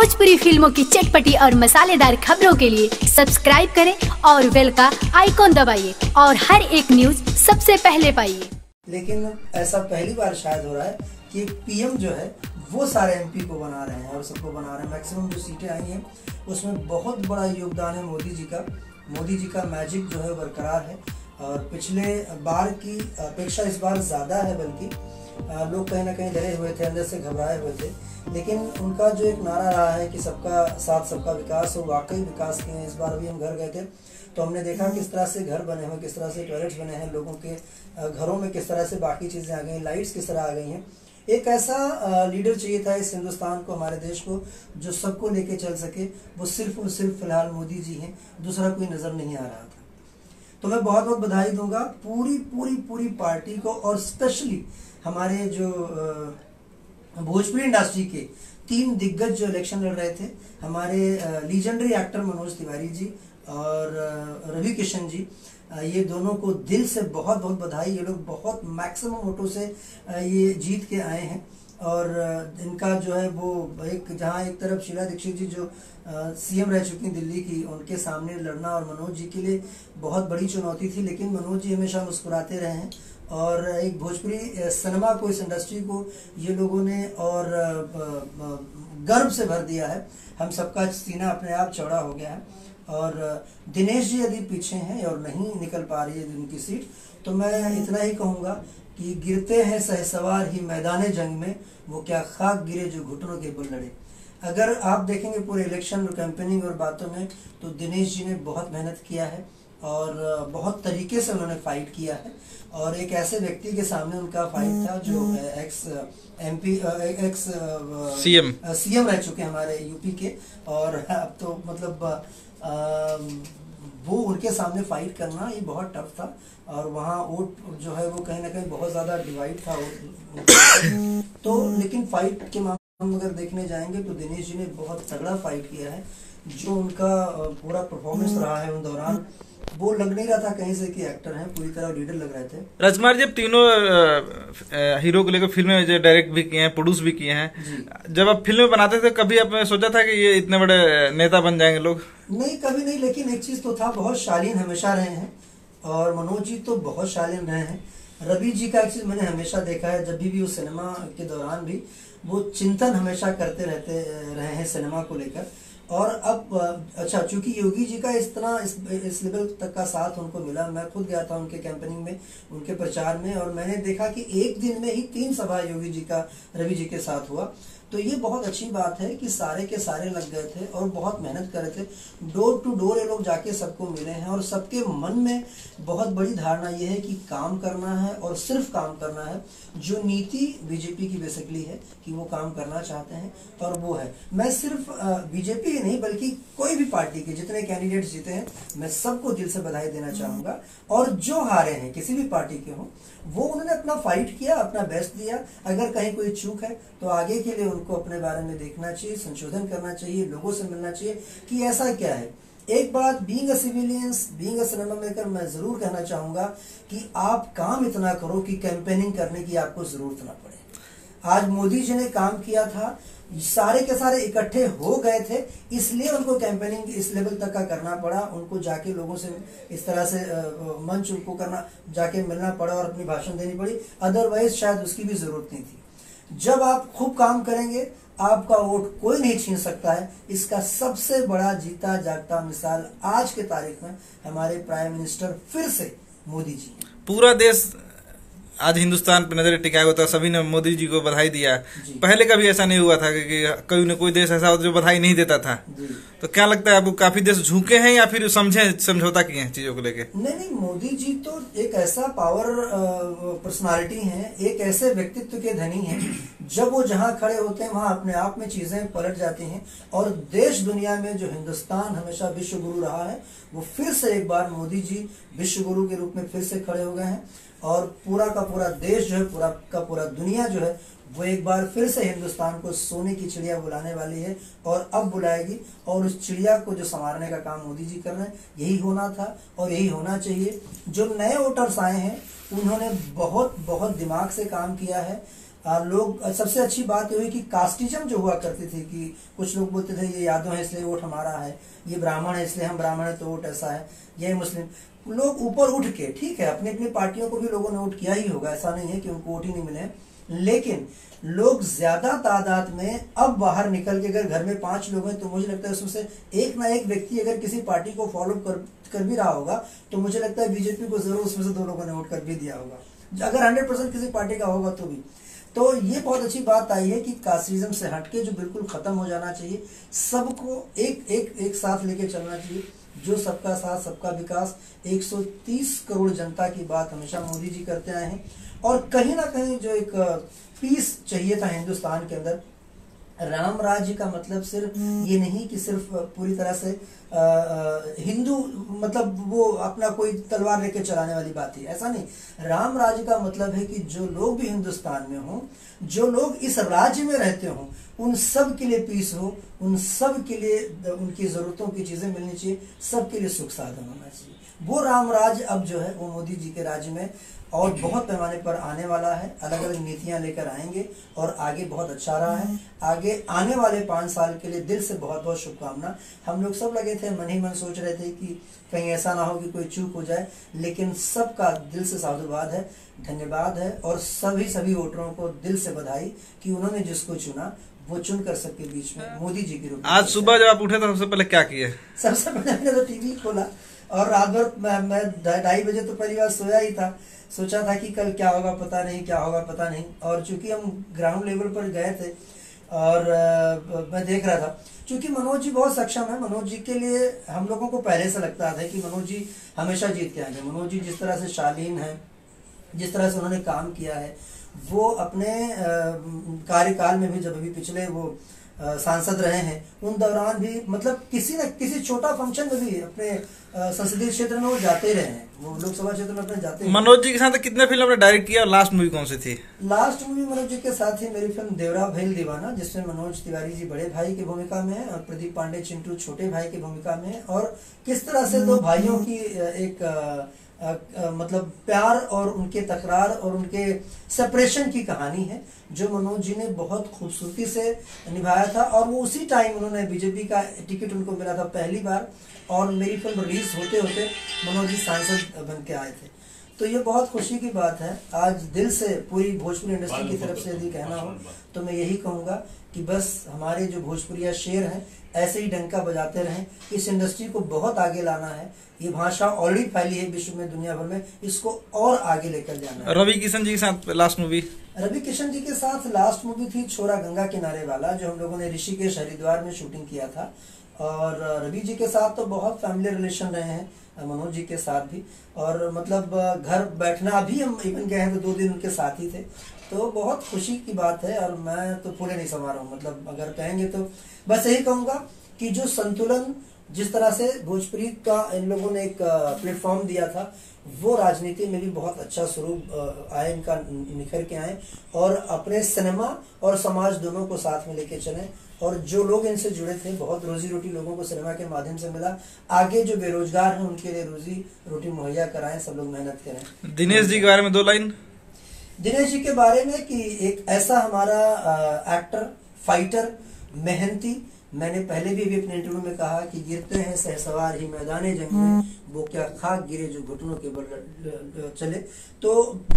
भोजपुरी फिल्मों की चटपटी और मसालेदार खबरों के लिए सब्सक्राइब करें और बेल का आइकॉन दबाइए और हर एक न्यूज सबसे पहले पाइए। लेकिन ऐसा पहली बार शायद हो रहा है कि एक पीएम जो है वो सारे एमपी को बना रहे हैं और सबको बना रहे हैं। मैक्सिमम जो सीटें आई हैं उसमें बहुत बड़ा योगदान है मोदी जी का मैजिक जो है बरकरार है और पिछले बार की अपेक्षा इस बार ज़्यादा है, बल्कि लोग कहीं ना कहीं डरे हुए थे, अंदर से घबराए हुए थे। लेकिन उनका जो एक नारा रहा है कि सबका साथ सबका विकास, वो वाकई विकास किए हैं। इस बार अभी हम घर गए थे तो हमने देखा किस तरह से घर बने हुए, किस तरह से टॉयलेट्स बने हैं, लोगों के घरों में किस तरह से बाकी चीज़ें आ गई, लाइट्स किस तरह आ गई हैं। एक ऐसा लीडर चाहिए था इस हिंदुस्तान को, हमारे देश को, जो सबको लेके चल सके। वो सिर्फ और सिर्फ फिलहाल मोदी जी हैं, दूसरा कोई नज़र नहीं आ रहा था। तो मैं बहुत बहुत बधाई दूंगा पूरी पार्टी को और स्पेशली हमारे जो भोजपुरी इंडस्ट्री के 3 दिग्गज जो इलेक्शन लड़ रहे थे, हमारे लीजेंडरी एक्टर मनोज तिवारी जी और रवि किशन जी, ये दोनों को दिल से बहुत बहुत बधाई। ये लोग बहुत मैक्सिमम वोटों से ये जीत के आए हैं और इनका जो है वो जहाँ एक तरफ शीला दीक्षित जी जो सीएम रह चुकी हैं दिल्ली की, उनके सामने लड़ना और मनोज जी के लिए बहुत बड़ी चुनौती थी। लेकिन मनोज जी हमेशा मुस्कुराते रहे हैं और एक भोजपुरी सिनेमा को, इस इंडस्ट्री को ये लोगों ने और गर्व से भर दिया है। हम सबका सीना अपने आप चौड़ा हो गया है। और दिनेश जी यदि पीछे हैं और नहीं निकल पा रही है उनकी सीट, तो मैं इतना ही कहूँगा कि गिरते हैं सहसवार ही मैदान जंग में, वो क्या खाक गिरे जो घुटनों के बल लड़े। अगर आप देखेंगे पूरे इलेक्शन और कैंपेनिंग और बातों में, तो दिनेश जी ने बहुत मेहनत किया है और बहुत तरीके से उन्होंने फाइट किया है। और एक ऐसे व्यक्ति के सामने उनका फाइट था जो एक्स सीएम रह चुके हमारे यूपी के, और अब तो मतलब वो उनके सामने फाइट करना ये बहुत टफ था। और वहाँ वोट जो है वो कहीं ना कहीं बहुत ज़्यादा डिवाइड था तो लेकिन फाइट के मामले में अगर देखने जाएंगे तो दिनेश जी ने बहुत तगड़ा फाइट किया है। जो उनका पूरा परफॉर्मेंस रहा है उन दौरान, वो लग नहीं रहा था कहीं से कि एक्टर हैं, पूरी तरह लीडर लग रहे थे। राजकुमार जी, तीनों हीरो को लेकर फिल्में जो डायरेक्ट भी किए हैं, प्रोड्यूस भी किए हैं, जब आप फिल्में बनाते थे कभी आपने सोचा था कि ये इतने बड़े नेता बन जाएंगे लोग? नहीं, कभी नहीं। लेकिन एक चीज तो था, बहुत शालीन हमेशा रहे हैं और मनोज जी तो बहुत शालीन रहे हैं। रवि जी का एक चीज मैंने हमेशा देखा है, जब भी वो सिनेमा के दौरान भी वो चिंतन हमेशा करते रहे हैं सिनेमा को लेकर। और अब अच्छा, चूंकि योगी जी का इस लेवल तक का साथ उनको मिला, मैं खुद गया था उनके कैंपेनिंग में, उनके प्रचार में, और मैंने देखा कि एक दिन में ही 3 सभा योगी जी का रवि जी के साथ हुआ। तो ये बहुत अच्छी बात है कि सारे के सारे लग गए थे और बहुत मेहनत कर रहे थे। डोर टू डोर ये लोग जाके सबको मिले हैं और सबके मन में बहुत बड़ी धारणा ये है कि काम करना है और सिर्फ काम करना है। जो नीति बीजेपी की बेसिकली है कि वो काम करना चाहते हैं और वो है। मैं सिर्फ बीजेपी ही नहीं बल्कि कोई भी पार्टी के जितने कैंडिडेट्स जीते हैं, मैं सबको दिल से बधाई देना चाहूंगा। और जो हारे हैं किसी भी पार्टी के हों, वो उन्होंने अपना फाइट किया, अपना बेस्ट दिया। अगर कहीं कोई चूक है तो आगे के लिए उनको अपने बारे में देखना चाहिए, संशोधन करना चाहिए, लोगों से मिलना चाहिए कि ऐसा क्या है। एक बात, being a civilians, being a cinema maker, मैं जरूर कहना चाहूंगा कि आप काम इतना करो कि कैंपेनिंग करने की आपको जरूरत ना पड़े। आज मोदी जी ने काम किया था, सारे के सारे इकट्ठे हो गए थे, इसलिए उनको कैंपेनिंग इस लेवल तक का करना पड़ा। उनको जाके लोगों से इस तरह से मंच उनको करना, जाके मिलना पड़ा और अपनी भाषण देनी पड़ी। अदरवाइज शायद उसकी भी जरूरत नहीं थी। जब आप खूब काम करेंगे, आपका वोट कोई नहीं छीन सकता है। इसका सबसे बड़ा जीता जागता मिसाल आज के तारीख में हमारे प्राइम मिनिस्टर फिर से मोदी जी। पूरा देश आज हिंदुस्तान पे नजर टिकाया हुआ था, सभी ने मोदी जी को बधाई दिया। पहले कभी ऐसा नहीं हुआ था कि कोई न कोई देश ऐसा होता जो बधाई नहीं देता था। तो क्या लगता है आपको, काफी देश झुके हैं या फिर समझौता किए हैं चीजों को लेके? नहीं, मोदी जी तो एक ऐसा पावर पर्सनालिटी हैं, एक ऐसे व्यक्तित्व के धनी हैं, जब वो जहां खड़े होते हैं वहां अपने आप में चीजें पलट जाती हैं। और देश दुनिया में जो हिंदुस्तान हमेशा विश्व गुरु रहा है, वो फिर से एक बार मोदी जी विश्व गुरु के रूप में फिर से खड़े हो गए हैं। और पूरा का पूरा देश जो है, पूरा का पूरा दुनिया जो है, वो एक बार फिर से हिंदुस्तान को सोने की चिड़िया बुलाने वाली है और अब बुलाएगी। और उस चिड़िया को जो संवारने का काम मोदी जी कर रहे हैं, यही होना था और यही होना चाहिए। जो नए वोटर्स आए हैं, उन्होंने बहुत बहुत दिमाग से काम किया है लोग सबसे अच्छी बात ये हुई कि कास्टिज्म जो हुआ करती थी कि कुछ लोग बोलते थे ये यादव है इसलिए वोट हमारा है, ये ब्राह्मण है इसलिए हम ब्राह्मण है तो वोट ऐसा है, ये मुस्लिम लोग ऊपर उठ के, ठीक है अपनी अपनी पार्टियों को भी लोगों ने वोट किया ही होगा, ऐसा नहीं है कि उनको वोट ही नहीं मिले, लेकिन लोग ज्यादा तादाद में अब बाहर निकल के अगर घर में 5 लोग हैं तो मुझे लगता है उसमें से एक ना एक व्यक्ति अगर किसी पार्टी को फॉलो कर भी रहा होगा तो मुझे लगता है बीजेपी को जरूर उसमें से 2 लोगों ने वोट कर भी दिया होगा, अगर 100% किसी पार्टी का होगा तो भी। तो ये बहुत अच्छी बात आई है कि कास्टिज्म से हटके जो बिल्कुल खत्म हो जाना चाहिए, सबको एक साथ लेके चलना चाहिए, जो सबका साथ सबका विकास, 130 करोड़ जनता की बात हमेशा मोदी जी करते आए हैं। और कहीं ना कहीं जो एक पीस चाहिए था हिंदुस्तान के अंदर, राम राज्य का मतलब सिर्फ ये नहीं कि सिर्फ पूरी तरह से हिंदू मतलब वो अपना कोई तलवार लेके चलाने वाली बात है, ऐसा नहीं। राम राज्य का मतलब है कि जो लोग भी हिंदुस्तान में हों, जो लोग इस राज्य में रहते हों, उन सब के लिए पीस हो, उन सब के लिए उनकी जरूरतों की चीजें मिलनी चाहिए, सबके लिए सुख साधन होना चाहिए। वो राम राज्य अब जो है वो मोदी जी के राज्य में और बहुत पैमाने पर आने वाला है, अलग अलग नीतियां लेकर आएंगे और आगे बहुत अच्छा रहा है। आगे आने वाले 5 साल के लिए दिल से बहुत बहुत शुभकामना। हम लोग सब लगे थे, मन ही मन सोच रहे थे कि कहीं ऐसा ना हो कि कोई चूक हो जाए, लेकिन सबका दिल से साधुवाद है, धन्यवाद है और सभी वोटरों को दिल से बधाई कि उन्होंने जिसको चुना वो चुनकर सबके बीच में मोदी जी की रूप। आज सुबह जब आप उठे तो सबसे पहले क्या किए? सबसे पहले मैंने तो टीवी खोला और रात भर मैं 2:30 बजे तो पहली बार सोया ही था, सोचा था कि कल क्या होगा पता नहीं, क्या होगा पता नहीं। और चूंकि हम ग्राउंड लेवल पर गए थे और मैं देख रहा था, चूंकि मनोज जी बहुत सक्षम है, मनोज जी के लिए हम लोगों को पहले से लगता था कि मनोज जी हमेशा जीत के आएंगे। मनोज जी जिस तरह से शालीन है, जिस तरह से उन्होंने काम किया है, वो अपने कार्यकाल में भी जब अभी पिछले वो सांसद रहे हैं उन दौरान भी मतलब किसी न किसी छोटा फंक्शन में भी अपने संसदीय क्षेत्र में वो जाते रहे हैं, वो लोकसभा क्षेत्र में अपने जाते हैं। मनोज जी के साथ कितने फिल्म आपने डायरेक्ट किया और लास्ट मूवी कौन सी थी? लास्ट मूवी मनोज जी के साथ ही मेरी फिल्म देवरा भैल दीवाना, जिसमें मनोज तिवारी जी बड़े भाई की भूमिका में है और प्रदीप पांडे चिंटू छोटे भाई की भूमिका में है। और किस तरह से 2 भाइयों की एक मतलब प्यार और उनके तकरार और उनके सेपरेशन की कहानी है, जो मनोज जी ने बहुत खूबसूरती से निभाया था। और वो उसी टाइम उन्होंने बीजेपी का टिकट उनको मिला था पहली बार और मेरी फिल्म रिलीज होते होते मनोज जी सांसद बन के आए थे। तो ये बहुत खुशी की बात है। आज दिल से पूरी भोजपुरी इंडस्ट्री की तरफ से यदि कहना हो तो मैं यही कहूँगा कि बस हमारे जो भोजपुरिया शेर हैं ऐसे ही डंका बजाते रहें। इस इंडस्ट्री को बहुत आगे लाना है, ये भाषा ऑलरेडी फैली है विश्व में, दुनिया भर में, इसको और आगे लेकर जाना है। रवि किशन जी के साथ लास्ट मूवी? रवि किशन जी के साथ लास्ट मूवी थी छोरा गंगा किनारे वाला, जो हम लोगों ने ऋषिकेश हरिद्वार में शूटिंग किया था। और रवि जी के साथ तो बहुत फैमिली रिलेशन रहे हैं, मनोज जी के साथ भी, और मतलब घर बैठना भी हम इवन गए हैं तो 2 दिन उनके साथ ही थे। तो बहुत खुशी की बात है और मैं तो फूले नहीं समा रहा हूँ। मतलब अगर कहेंगे तो बस यही कहूँगा कि जो संतुलन जिस तरह से भोजपुरी का इन लोगों ने एक प्लेटफॉर्म दिया था, वो राजनीति में भी बहुत अच्छा स्वरूप आए, इनका निखर के आए और अपने सिनेमा और समाज दोनों को साथ में लेके चले। और जो लोग इनसे जुड़े थे, बहुत रोजी रोटी लोगों को सिनेमा के माध्यम से मिला। आगे जो बेरोजगार हैं उनके लिए रोजी रोटी मुहैया कराएं, सब लोग मेहनत करें। दिनेश जी के बारे में 2 लाइन? दिनेश जी के बारे में कि एक ऐसा हमारा एक्टर, फाइटर, मेहनती, मैंने पहले भी अपने इंटरव्यू में कहा कि गिरते हैं सहसवार ही मैदाने जंग में, वो क्या खाक गिरे जो घुटनों के बल चले। तो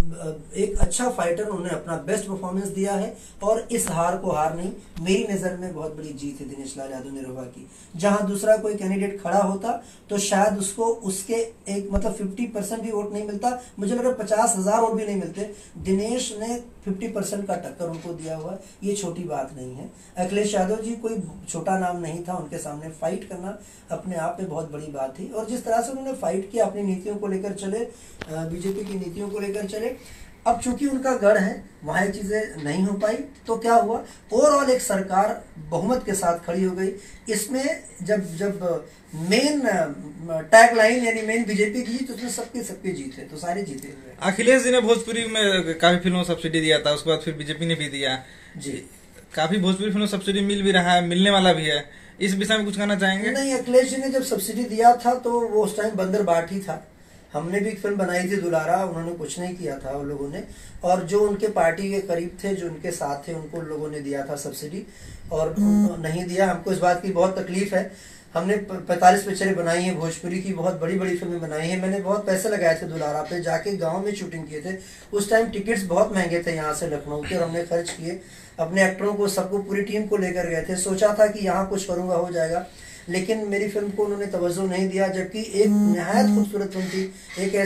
एक अच्छा फाइटर, उन्होंने अपना बेस्ट परफॉर्मेंस दिया है और इस हार को हार नहीं, मेरी नजर में बहुत बड़ी जीत है दिनेश लाल यादव निरोबा की। जहां दूसरा कोई कैंडिडेट खड़ा होता तो शायद उसको उसके एक मतलब 50% भी वोट नहीं मिलता, मुझे लग रहा है 50,000 वोट भी नहीं मिलते। दिनेश ने 50% का टक्कर उनको दिया हुआ, ये छोटी बात नहीं है। अखिलेश यादव जी कोई छोटा नाम नहीं था, उनके सामने फाइट करना अपने आप में बहुत बड़ी बात थी। और जिस तरह से उन्होंने फाइट किया, अपनी नीतियों को लेकर चले, बीजेपी की नीतियों को लेकर चले। अब चूंकि उनका गढ़ है, वहां चीजें नहीं हो पाई तो क्या हुआ, ओवरऑल एक सरकार बहुमत के साथ खड़ी हो गई। इसमें जब मेन टैग लाइन यानी मेन बीजेपी की जीत, उसमें सबके जीत है, तो सारे जीते हुए। अखिलेश जी ने भोजपुरी में काफी फिल्मों को सब्सिडी दिया था, उसके बाद फिर बीजेपी ने भी दिया जी। काफी भोजपुरी फिल्मों सब्सिडी मिल भी रहा है, मिलने वाला भी है, इस विषय में कुछ कहना चाहेंगे? नहीं, अखिलेश जी ने जब सब्सिडी दिया था तो वो उस टाइम बंदर बाट ही था। हमने भी एक फिल्म बनाई थी दुलारा, उन्होंने कुछ नहीं किया था उन लोगों ने, और जो उनके पार्टी के करीब थे, जो उनके साथ थे, उनको उन लोगों ने दिया था सब्सिडी और नहीं दिया। हमको इस बात की बहुत तकलीफ है। हमने 45 पिक्चरें बनाई हैं, भोजपुरी की बहुत बड़ी बड़ी फिल्में बनाई हैं। मैंने बहुत पैसे लगाए थे दुलारा पे, जाके गांव में शूटिंग किए थे। उस टाइम टिकट्स बहुत महंगे थे यहाँ से लखनऊ के, और हमने खर्च किए, अपने एक्टरों को सबको पूरी टीम को लेकर गए थे। सोचा था कि यहाँ कुछ करूँगा, हो जाएगा, लेकिन मेरी फिल्म को उन्होंने तवज्जो नहीं दिया। जबकि एक निहायत खूबसूरत फिल्म थी, एक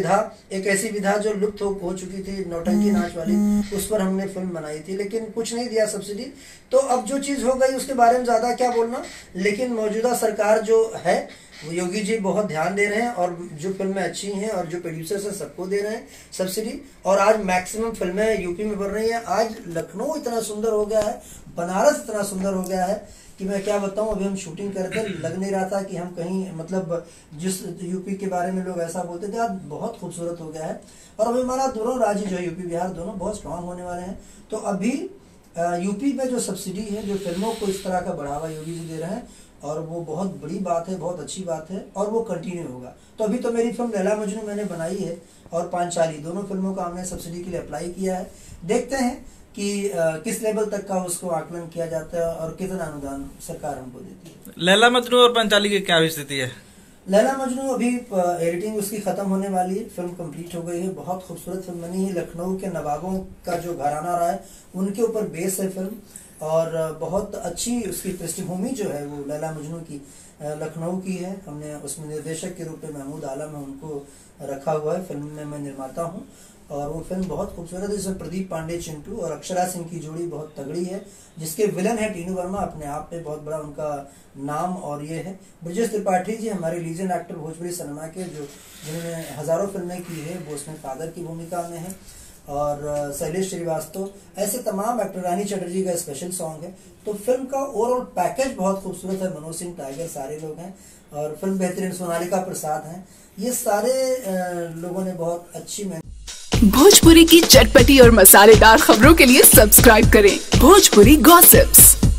ऐसी विधा जो लुप्त हो चुकी थी, नौटंकी नाच वाली, उस पर हमने फिल्म बनाई थी, लेकिन कुछ नहीं दिया सब्सिडी। तो अब जो चीज़ हो गई उसके बारे में ज़्यादा क्या बोलना, लेकिन मौजूदा सरकार जो है योगी जी बहुत ध्यान दे रहे हैं, और जो फिल्में अच्छी हैं और जो प्रोड्यूसर्स हैं सबको दे रहे हैं सब्सिडी। और आज मैक्सिमम फिल्में यूपी में बन रही हैं। आज लखनऊ इतना सुंदर हो गया है, बनारस इतना सुंदर हो गया है कि मैं क्या बताऊं। अभी हम शूटिंग करते लग नहीं रहा था कि हम कहीं, मतलब जिस यूपी के बारे में लोग ऐसा बोलते थे, आज बहुत खूबसूरत हो गया है। और अभी हमारा दोनों राज्य जो है, यूपी बिहार, दोनों बहुत स्ट्रांग होने वाले हैं। तो अभी यूपी में जो सब्सिडी है, जो फिल्मों को इस तरह का बढ़ावा योगी जी दे रहे हैं, और वो बहुत बड़ी बात है, बहुत अच्छी बात है, और वो कंटिन्यू होगा। तो अभी तो मेरी फिल्म लैला मजनू मैंने बनाई है, और पांचाली, दोनों फिल्मों का हमने सब्सिडी के लिए अप्लाई किया है। देखते हैं कि किस लेवल तक का उसको आकलन किया जाता है और कितना अनुदान सरकार हमको देती है। लैला मजनू और पांचाली की क्या स्थिति है? लैला मजनू अभी एडिटिंग उसकी खत्म होने वाली है, फिल्म कंप्लीट हो गई है। बहुत खूबसूरत फिल्म बनी है। लखनऊ के नवाबों का जो घराना रहा है, उनके ऊपर बेस है फिल्म, और बहुत अच्छी उसकी पृष्ठभूमि जो है वो लैला मजनू की लखनऊ की है। हमने उसमें निर्देशक के रूप में महमूद आलम है, उनको रखा हुआ है। फिल्म में मैं निर्माता हूँ, और वो फिल्म बहुत खूबसूरत है। जिसमें प्रदीप पांडे चिंटू और अक्षरा सिंह की जोड़ी बहुत तगड़ी है, जिसके विलन है टीनू वर्मा, अपने आप में बहुत बड़ा उनका नाम। और ये है ब्रजेश त्रिपाठी जी, हमारे लीजेंड एक्टर भोजपुरी सिनेमा के, जो जिन्होंने हजारों फिल्में की है, वो उसमें फादर की भूमिका में है। और शैलेश श्रीवास्तव, ऐसे तमाम एक्टर, रानी चटर्जी का स्पेशल सॉन्ग है। तो फिल्म का ओवरऑल पैकेज बहुत खूबसूरत है। मनोज सिंह टाइगर, सारे लोग हैं, और फिल्म बेहतरीन, सोनालिका प्रसाद हैं, ये सारे लोगों ने बहुत अच्छी। भोजपुरी की चटपटी और मसालेदार खबरों के लिए सब्सक्राइब करें भोजपुरी गॉसिप्स।